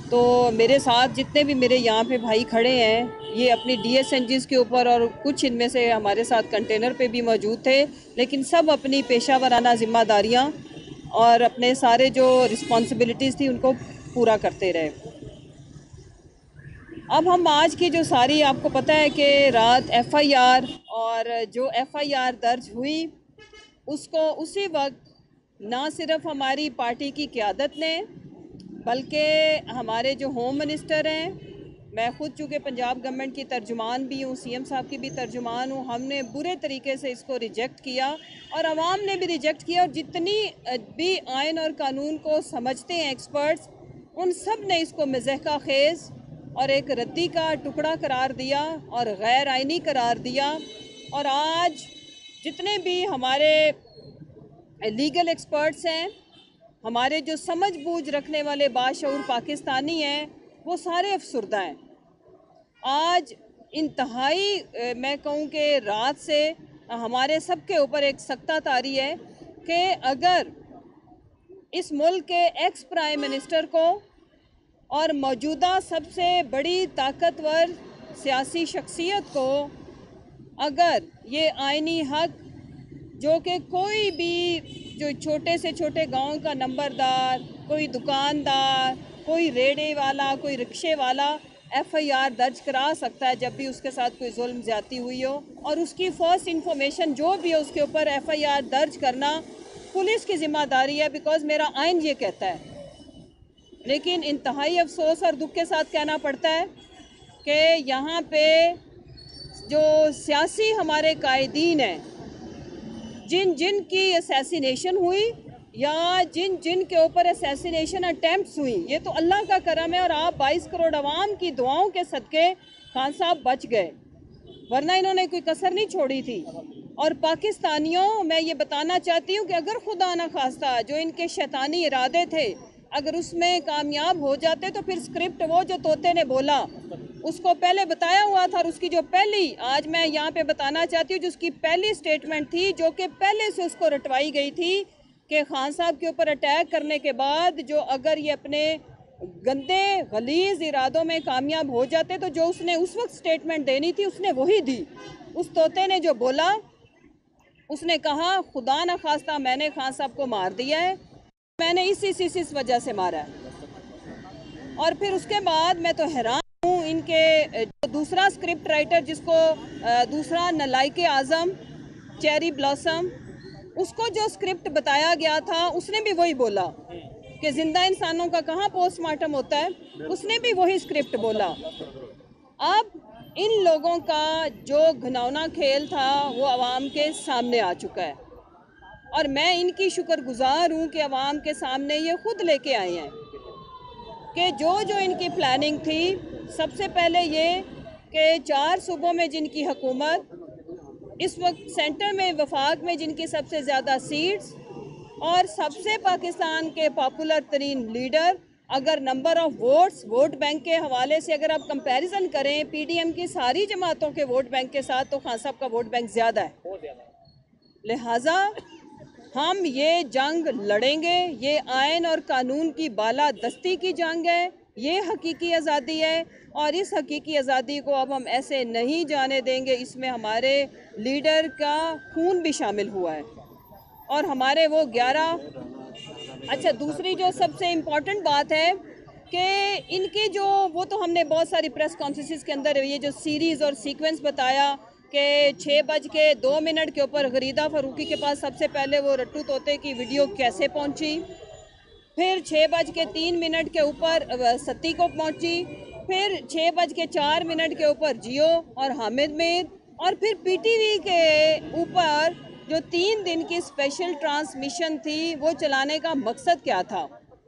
تو میرے ساتھ جتنے بھی میرے یہاں پہ بھائی کھڑے ہیں یہ اپنی ڈی ایس این جیز کے اوپر اور کچھ ان میں سے ہمارے ساتھ کنٹینر پہ بھی موجود تھے، لیکن سب اپنی پیشہ ورانہ ذمہ داریاں اور اپنے سارے جو رسپانسبلٹیز تھی ان کو پورا کرتے رہے۔ اب ہم آج کی جو ساری آپ کو پتہ ہے کہ رات ایف آئی آر اور جو ایف آئی آر درج ہوئی اس کو اسی وقت نہ صرف ہماری پارٹی کی قیادت نے بلکہ ہمارے جو ہوم منسٹر ہیں، میں خود چونکہ پنجاب گورنمنٹ کی ترجمان بھی ہوں، سی ایم صاحب کی بھی ترجمان ہوں، ہم نے برے طریقے سے اس کو ریجیکٹ کیا اور عوام نے بھی ریجیکٹ کیا، اور جتنی بھی آئین اور قانون کو سمجھتے ہیں ایکسپرٹس ان سب نے اس کو مضحکہ خیز اور ایک ردی کا ٹکڑا قرار دیا اور غیر آئینی قرار دیا۔ اور آج جتنے بھی ہمارے لیگل ایکسپرٹس ہیں، ہمارے جو سمجھ بوجھ رکھنے والے باشعور پاکستانی ہیں، وہ سارے افسردہ ہیں۔ آج انتہائی میں کہوں کہ رات سے ہمارے سب کے اوپر ایک سکتہ طاری ہے کہ اگر اس ملک کے ایکس پرائم منسٹر کو اور موجودہ سب سے بڑی طاقتور سیاسی شخصیت کو اگر یہ آئینی حق جو کہ کوئی بھی جو چھوٹے سے چھوٹے گاؤں کا نمبردار، کوئی دکاندار، کوئی ریڑے والا، کوئی رکشے والا ایف آئی آر درج کرا سکتا ہے جب بھی اس کے ساتھ کوئی ظلم زیادتی ہوئی ہو، اور اس کی فرسٹ انفارمیشن جو بھی ہے اس کے اوپر ایف آئی آر درج کرنا پولیس کی ذمہ داری ہے، بیکاز میرا آئین یہ کہتا ہے۔ لیکن انتہائی افسوس اور دکھ کے ساتھ کہنا پڑتا ہے کہ یہاں پہ جو سیاسی ہمارے قائدین ہیں، جن کی اسیسینیشن ہوئی یا جن کے اوپر اسیسینیشن اٹیمپٹس ہوئی، یہ تو اللہ کا کرم ہے، اور آپ 22 کروڑ عوام کی دعاؤں کے صدقے خان صاحب بچ گئے، ورنہ انہوں نے کوئی کسر نہیں چھوڑی تھی۔ اور پاکستانیوں، میں یہ بتانا چاہتی ہوں کہ اگر خدا نہ خواستہ جو ان کے شیطانی ارادے تھے اگر اس میں کامیاب ہو جاتے تو پھر اسکرپٹ وہ جو طوطے نے بولا اس کو پہلے بتایا ہوا تھا، اور اس کی جو پہلی، آج میں یہاں پہ بتانا چاہتی ہوں، جو اس کی پہلی سٹیٹمنٹ تھی جو کہ پہلے سے اس کو رٹوائی گئی تھی کہ خان صاحب کے اوپر اٹیک کرنے کے بعد جو اگر یہ اپنے گندے غلیظ ارادوں میں کامیاب ہو جاتے تو جو اس نے اس وقت سٹیٹمنٹ دینی تھی اس نے وہی دی۔ اس طوطے نے جو بولا، اس نے کہا خدا نہ خواستہ میں نے خان صاحب کو مار دیا ہے، میں نے اس وجہ سے مارا ہے۔ اور پھر اس کے بعد میں تو حیران ہوں ان کے جو دوسرا اسکرپٹ رائٹر جس کو دوسرا نالائق اعظم چیری بلاسم، اس کو جو اسکرپٹ بتایا گیا تھا اس نے بھی وہی بولا کہ زندہ انسانوں کا کہاں پوسٹ مارٹم ہوتا ہے، اس نے بھی وہی اسکرپٹ بولا۔ اب ان لوگوں کا جو گھناؤنا کھیل تھا وہ عوام کے سامنے آ چکا ہے، اور میں ان کی شکر گزار ہوں کہ عوام کے سامنے یہ خود لے کے آئے ہیں کہ جو ان کی پلاننگ تھی، سب سے پہلے یہ کہ 4 صوبوں میں جن کی حکومت، اس وقت سینٹر میں وفاق میں جن کی سب سے زیادہ سیٹس اور سب سے پاکستان کے پاپولر ترین لیڈر، اگر number of votes vote bank کے حوالے سے اگر آپ کمپیریزن کریں پی ڈی ایم کی ساری جماعتوں کے ووٹ بینک کے ساتھ تو خان صاحب کا ووٹ بینک زیادہ ہے، لہٰذا ہم یہ جنگ لڑیں گے۔ یہ آئین اور قانون کی بالادستی کی جنگ ہے، یہ حقیقی آزادی ہے، اور اس حقیقی آزادی کو اب ہم ایسے نہیں جانے دیں گے۔ اس میں ہمارے لیڈر کا خون بھی شامل ہوا ہے اور ہمارے وہ 11۔ اچھا، دوسری جو سب سے امپورٹنٹ بات ہے کہ ان کی جو وہ تو ہم نے بہت ساری پریس کانفرنسز کے اندر یہ جو سیریز اور سیکوینس بتایا کہ 6:02 کے اوپر غریدہ فاروقی کے پاس سب سے پہلے وہ رٹو طوطے کی ویڈیو کیسے پہنچی، پھر 6:03 کے اوپر ستی کو پہنچی، پھر 6:04 کے اوپر جیو اور حامد میر، اور پھر پی ٹی وی کے اوپر جو 3 دن کی اسپیشل ٹرانسمیشن تھی وہ چلانے کا مقصد کیا تھا۔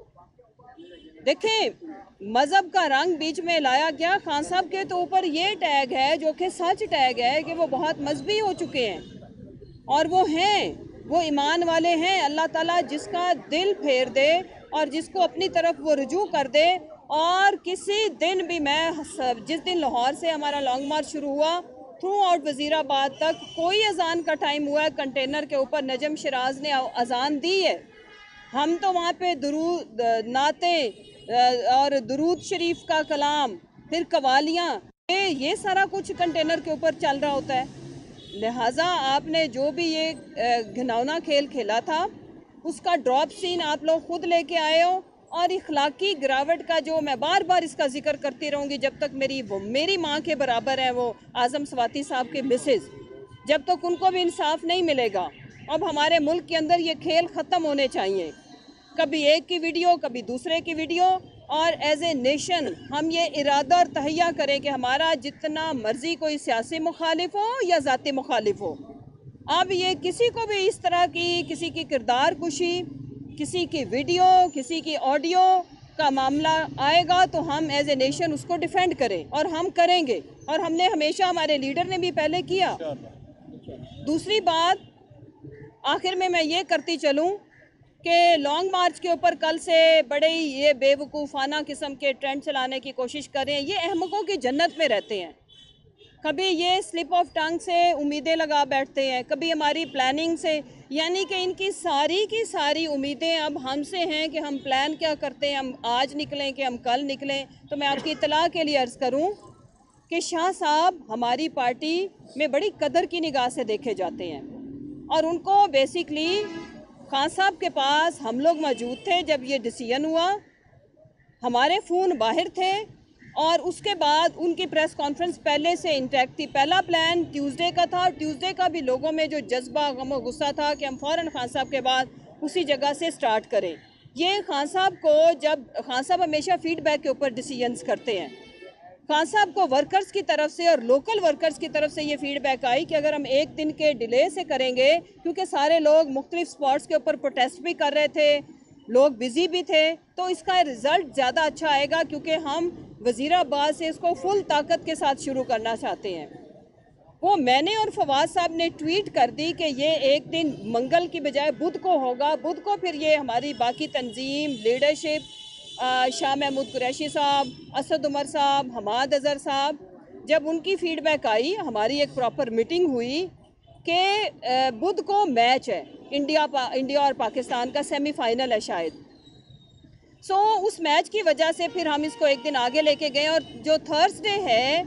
دیکھیں، مذہب کا رنگ بیچ میں لایا گیا۔ خان صاحب کے تو اوپر یہ ٹیگ ہے جو کہ سچ ٹیگ ہے کہ وہ بہت مذہبی ہو چکے ہیں، اور وہ ہیں، وہ ایمان والے ہیں۔ اللہ تعالیٰ جس کا دل پھیر دے اور جس کو اپنی طرف وہ رجوع کر دے، اور کسی دن بھی میں جس دن لاہور سے ہمارا لانگ مارچ شروع ہوا تھرو آؤٹ وزیر آباد تک کوئی اذان کا ٹائم ہوا ہے کنٹینر کے اوپر نجم شراز نے اذان دی ہے، ہم تو وہاں پہ درود، نعتیں، اور درود شریف کا کلام، پھر قوالیاں، یہ سارا کچھ کنٹینر کے اوپر چل رہا ہوتا ہے۔ لہٰذا آپ نے جو بھی یہ گھناؤنا کھیل کھیلا تھا اس کا ڈراپ سین آپ لوگ خود لے کے آئے ہو، اور اخلاقی گراوٹ کا جو میں بار بار اس کا ذکر کرتی رہوں گی جب تک میری ماں کے برابر ہے وہ اعظم سواتی صاحب کے مسز، جب تک ان کو بھی انصاف نہیں ملے گا۔ اب ہمارے ملک کے اندر یہ کھیل ختم ہونے چاہیے، کبھی ایک کی ویڈیو کبھی دوسرے کی ویڈیو، اور ایز اے نیشن ہم یہ ارادہ اور تہیہ کریں کہ ہمارا جتنا مرضی کوئی سیاسی مخالف ہو یا ذاتی مخالف ہو، اب یہ کسی کو بھی اس طرح کی کسی کی کردار کشی، کسی کی ویڈیو، کسی کی آڈیو کا معاملہ آئے گا تو ہم ایز اے نیشن اس کو ڈیفینڈ کریں، اور ہم کریں گے، اور ہم نے ہمیشہ، ہمارے لیڈر نے بھی پہلے کیا۔ دوسری بات آخر میں یہ کرتی چلوں کہ لانگ مارچ کے اوپر کل سے بڑے ہی یہ بے وقوفانہ قسم کے ٹرینڈ چلانے کی کوشش کر رہے ہیں، یہ احمقوں کی جنت میں رہتے ہیں۔ کبھی یہ سلپ آف ٹنگ سے امیدیں لگا بیٹھتے ہیں، کبھی ہماری پلاننگ سے، یعنی کہ ان کی ساری امیدیں اب ہم سے ہیں کہ ہم پلان کیا کرتے ہیں، ہم آج نکلیں کہ ہم کل نکلیں۔ تو میں آپ کی اطلاع کے لیے عرض کروں کہ شاہ صاحب ہماری پارٹی میں بڑی قدر کی نگاہ سے دیکھے جاتے ہیں، اور ان کو بیسیکلی خان صاحب کے پاس ہم لوگ موجود تھے جب یہ ڈیسیژن ہوا، ہمارے فون باہر تھے، اور اس کے بعد ان کی پریس کانفرنس پہلے سے انٹیکٹ تھی۔ پہلا پلان ٹیوزڈے کا تھا، ٹیوزڈے کا بھی لوگوں میں جو جذبہ غم و غصہ تھا کہ ہم فوراً خان صاحب کے بعد اسی جگہ سے سٹارٹ کریں۔ یہ خان صاحب کو، جب خان صاحب ہمیشہ فیڈ بیک کے اوپر ڈیسیژنز کرتے ہیں، خان صاحب کو ورکرز کی طرف سے اور لوکل ورکرز کی طرف سے یہ فیڈ بیک آئی کہ اگر ہم ایک دن کے ڈیلے سے کریں گے، کیونکہ سارے لوگ مختلف سپاٹس کے اوپر پروٹیسٹ بھی کر رہے تھے، لوگ بزی بھی تھے، تو اس کا رزلٹ زیادہ اچھا آئے گا، کیونکہ ہم وزیر آباد سے اس کو فل طاقت کے ساتھ شروع کرنا چاہتے ہیں۔ وہ میں نے اور فواز صاحب نے ٹویٹ کر دی کہ یہ ایک دن منگل کی بجائے بدھ کو ہوگا، بدھ کو پھر یہ ہماری باقی تنظیم، لیڈرشپ، شاہ محمود قریشی صاحب، اسد عمر صاحب، حماد اظہر صاحب، جب ان کی فیڈ بیک آئی، ہماری ایک پراپر میٹنگ ہوئی کہ بدھ کو میچ ہے، انڈیا اور پاکستان کا سیمی فائنل ہے شاید، سو اس میچ کی وجہ سے پھر ہم اس کو ایک دن آگے لے کے گئے، اور جو تھرسڈے ہے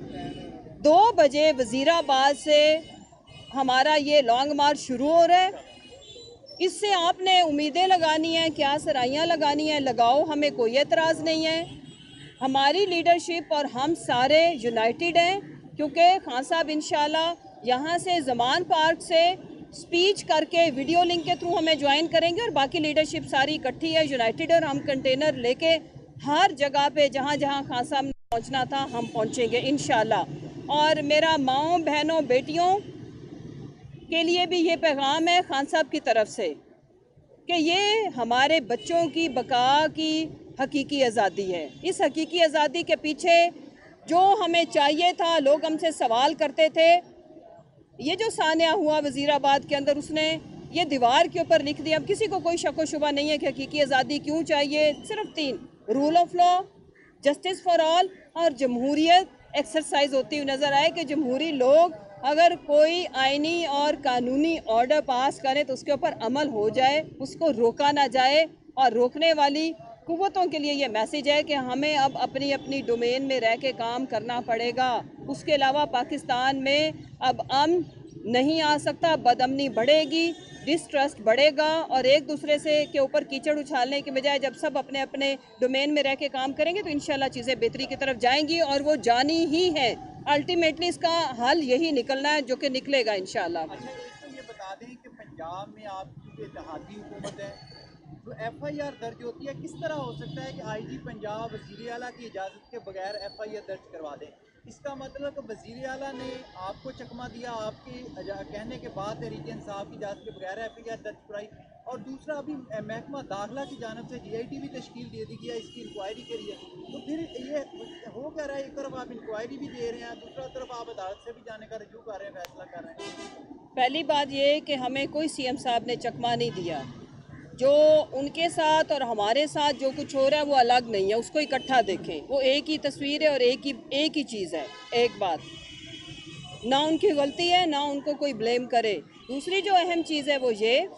2 بجے وزیر آباد سے ہمارا یہ لانگ مارچ شروع ہو رہا ہے۔ اس سے آپ نے امیدیں لگانی ہیں، کیا سرائیاں لگانی ہیں، لگاؤ، ہمیں کوئی اعتراض نہیں ہے۔ ہماری لیڈرشپ اور ہم سارے یونائٹڈ ہیں، کیونکہ خان صاحب انشاءاللہ یہاں سے زمان پارک سے سپیچ کر کے ویڈیو لنک کے تھرو ہمیں جوائن کریں گے، اور باقی لیڈرشپ ساری اکٹھی ہے، یونائٹڈ، اور ہم کنٹینر لے کے ہر جگہ پہ جہاں جہاں خان صاحب نے پہنچنا تھا ہم پہنچیں گے انشاءاللہ۔ اور میرا ماؤں، بہنوں، بیٹیوں کے لیے بھی یہ پیغام ہے خان صاحب کی طرف سے کہ یہ ہمارے بچوں کی بقا کی حقیقی آزادی ہے۔ اس حقیقی آزادی کے پیچھے جو ہمیں چاہیے تھا، لوگ ہم سے سوال کرتے تھے، یہ جو سانحہ ہوا وزیر آباد کے اندر، اس نے یہ دیوار کے اوپر لکھ دیا۔ اب کسی کو کوئی شک و شبہ نہیں ہے کہ حقیقی آزادی کیوں چاہیے، صرف 3: rule of law, justice for all, اور جمہوریت ایکسرسائز ہوتی ہوئی نظر آئے کہ جمہوری لوگ اگر کوئی آئینی اور قانونی آرڈر پاس کریں تو اس کے اوپر عمل ہو جائے، اس کو روکا نہ جائے، اور روکنے والی قوتوں کے لیے یہ میسیج ہے کہ ہمیں اب اپنی ڈومین میں رہ کے کام کرنا پڑے گا۔ اس کے علاوہ پاکستان میں اب امن نہیں آ سکتا، بد امنی بڑھے گی، ڈسٹرسٹ بڑھے گا، اور ایک دوسرے سے کے اوپر کیچڑ اچھالنے کے بجائے جب سب اپنے ڈومین میں رہ کے کام کریں گے تو انشاءاللہ چیزیں بہتری کی طرف جائیں گی، اور وہ جانی ہی ہیں۔ الٹیمیٹلی اس کا حل یہی نکلنا ہے جو کہ نکلے گا انشاءاللہ۔ اچھا، ایک تو یہ بتا دیں کہ پنجاب میں آپ کی جو اتحادی حکومت ہے، جو ایف آئی آر درج ہوتی ہے، کس طرح ہو سکتا ہے کہ آئی جی پنجاب وزیر اعلیٰ کی اجازت کے بغیر ایف آئی آر درج کروا دیں؟ اس کا مطلب کہ وزیر اعلیٰ نے آپ کو چکمہ دیا، آپ کے کہنے کے بعد تحریک انصاف کی اجازت کے بغیر ایف آئی آر درج کرائی، اور دوسرا ابھی محکمہ داخلہ کی جانب سے جی آئی ٹی بھی تشکیل دے دی گیا اس کی انکوائری کے لیے، تو پھر یہ ہو کیا رہا ہے؟ ایک طرف آپ انکوائری بھی دے رہے ہیں، دوسرا طرف آپ عدالت سے بھی جانے کا رجوع کر رہے ہیں، فیصلہ کر رہے ہیں۔ پہلی بات یہ کہ ہمیں کوئی سی ایم صاحب نے چکمہ نہیں دیا، جو ان کے ساتھ اور ہمارے ساتھ جو کچھ ہو رہا ہے وہ الگ نہیں ہے، اس کو اکٹھا دیکھیں، وہ ایک ہی تصویر ہے اور ایک ہی چیز ہے۔ ایک بات، نہ ان کی غلطی ہے، نہ ان کو کوئی بلیم کرے۔ دوسری جو اہم چیز ہے وہ یہ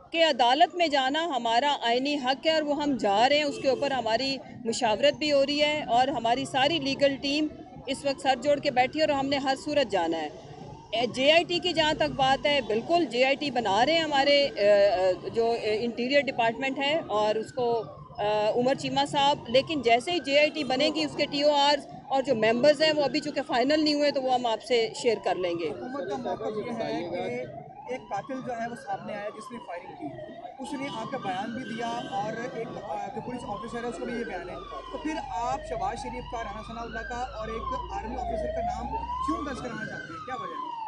کہ عدالت میں جانا ہمارا آئینی حق ہے اور وہ ہم جا رہے ہیں. اس کے اوپر ہماری مشاورت بھی ہو رہی ہے اور ہماری ساری لیگل ٹیم اس وقت سر جوڑ کے بیٹھی ہے اور ہم نے ہر صورت جانا ہے. جے آئی ٹی کی جہاں تک بات ہے، بالکل جے آئی ٹی بنا رہے ہیں ہمارے جو انٹیریئر ڈپارٹمنٹ ہے اور اس کو عمر چیمہ صاحب، لیکن جیسے ہی جے آئی ٹی بنے گی اس کے ٹی او آرز اور جو ممبرز ہیں وہ ابھی چونکہ فائنل نہیں ہوئے تو وہ ہم آپ سے شیئر کر لیں گے. حکومت کا موقف یہ ہے کہ ایک قاتل جو ہے وہ سامنے آیا جس نے فائرنگ کی، اس نے آ کے بیان بھی دیا اور ایک جو پولیس آفیسر ہے اس کو بھی یہ بیان ہے، تو پھر آپ شہباز شریف کا، رانا ثناء اللہ کا اور ایک آرمی آفیسر کا نام کیوں درج کرانا چاہتے ہیں؟ کیا وجہ ہے؟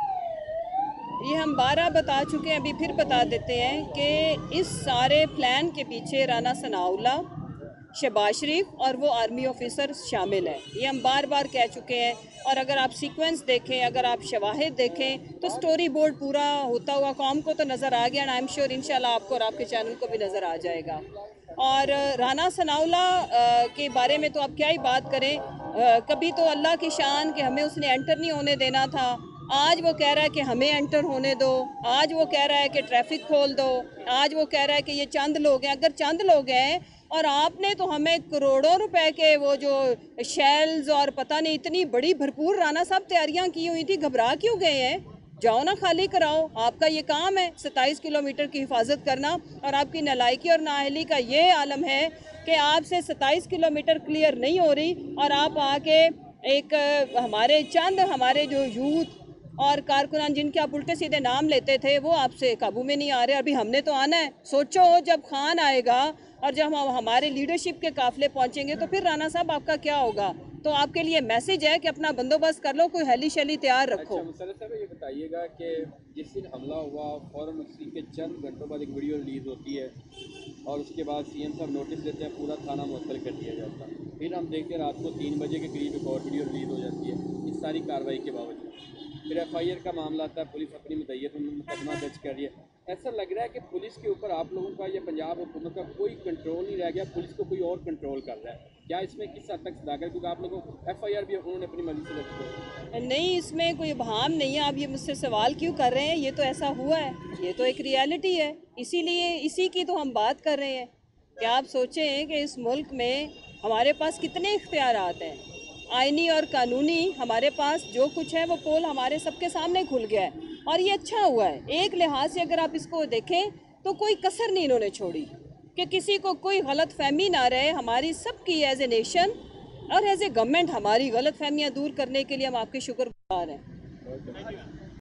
یہ ہم 12 بتا چکے ہیں، ابھی پھر بتا دیتے ہیں کہ اس سارے پلان کے پیچھے رانا ثناء اللہ، شہباز شریف اور وہ آرمی آفیسر شامل ہیں. یہ ہم بار بار کہہ چکے ہیں اور اگر آپ سیکوینس دیکھیں، اگر آپ شواہد دیکھیں تو سٹوری بورڈ پورا ہوتا ہوا قوم کو تو نظر آ گیا، اینڈ آئی ایم شیور انشاءاللہ آپ کو اور آپ کے چینل کو بھی نظر آ جائے گا. اور رانا ثناء اللہ کے بارے میں تو آپ کیا ہی بات کریں. کبھی تو اللہ کی شان کہ ہمیں اس نے انٹر نہیں ہونے دینا تھا، آج وہ کہہ رہا ہے کہ ہمیں انٹر ہونے دو، آج وہ کہہ رہا ہے کہ ٹریفک کھول دو، آج وہ کہہ رہا ہے کہ یہ چند لوگ ہیں. اگر چند لوگ ہیں اور آپ نے تو ہمیں کروڑوں روپے کے وہ جو شیلز اور پتہ نہیں اتنی بڑی بھرپور رانا صاحب تیاریاں کی ہوئی تھی، گھبرا کیوں گئے ہیں؟ جاؤ نا خالی کراؤ، آپ کا یہ کام ہے 27 کلومیٹر کی حفاظت کرنا. اور آپ کی نالائکی اور نااہلی کا یہ عالم ہے کہ آپ سے 27 کلومیٹر کلیئر نہیں ہو رہی اور آپ آ کے ایک ہمارے جو یوتھ اور کارکنان جن کے آپ الٹے سیدھے نام لیتے تھے وہ آپ سے قابو میں نہیں آ رہے. ابھی ہم نے تو آنا ہے. سوچو جب خان آئے گا اور جب ہم ہمارے لیڈرشپ کے قافلے پہنچیں گے تو پھر رانا صاحب آپ کا کیا ہوگا؟ تو آپ کے لیے میسیج ہے کہ اپنا بندوبست کر لو، کوئی ہیلی شیلی تیار رکھو. اچھا مسرت صاحب یہ بتائیے گا کہ جس دن حملہ ہوا فوراً اسی کے چند گھنٹوں بعد ایک ویڈیو ریلیز ہوتی ہے اور اس کے بعد سی ایم صاحب نوٹس دیتے ہیں، پورا تھانہ معطل کر دیا جاتا ہے. پھر ہم دیکھتے ہیں رات کو 3 بجے کے قریب ایک اور ویڈیو ریلیز ہو جاتی ہے اس ساری کارروائی کے باوجود. پھر ایف آئی آر کا معاملہ آتا ہے، پولیس اپنی مدعیت میں مقدمہ درج کر رہی ہے. ایسا لگ رہا ہے کہ پولیس کے اوپر آپ لوگوں کا یا پنجاب حکومت کا کوئی کنٹرول نہیں رہ گیا، پولیس کو کوئی اور کنٹرول کر رہا ہے. کیا اس میں کس حد تک صداقت ہے؟ کیونکہ آپ لوگوں ایف آئی آر بھی انہوں نے اپنی مرضی سے درج کیا. نہیں، اس میں کوئی ابہام نہیں ہے. آپ یہ مجھ سے سوال کیوں کر رہے ہیں؟ یہ تو ایسا ہوا ہے، یہ تو ایک ریالٹی ہے، اسی لیے اسی کی تو ہم بات کر رہے ہیں. کہ آپ سوچیں کہ اس ملک میں ہمارے پاس کتنے اختیارات ہیں، آئینی اور قانونی. ہمارے پاس جو کچھ ہے وہ پول ہمارے سب کے سامنے کھل گیا ہے اور یہ اچھا ہوا ہے. ایک لحاظ سے اگر آپ اس کو دیکھیں تو کوئی کسر نہیں انہوں نے چھوڑی کہ کسی کو کوئی غلط فہمی نہ رہے. ہماری سب کی ایز اے نیشن اور ایز اے گورنمنٹ ہماری غلط فہمیاں دور کرنے کے لیے ہم آپ کے شکر گزار ہیں.